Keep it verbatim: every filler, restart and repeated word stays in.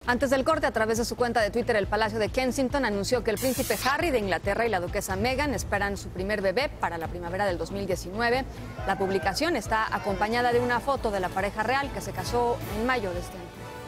Antes del corte, a través de su cuenta de Twitter, el Palacio de Kensington anunció que el príncipe Harry de Inglaterra y la duquesa Meghan esperan su primer bebé para la primavera del dos mil diecinueve. La publicación está acompañada de una foto de la pareja real que se casó en mayo de este año.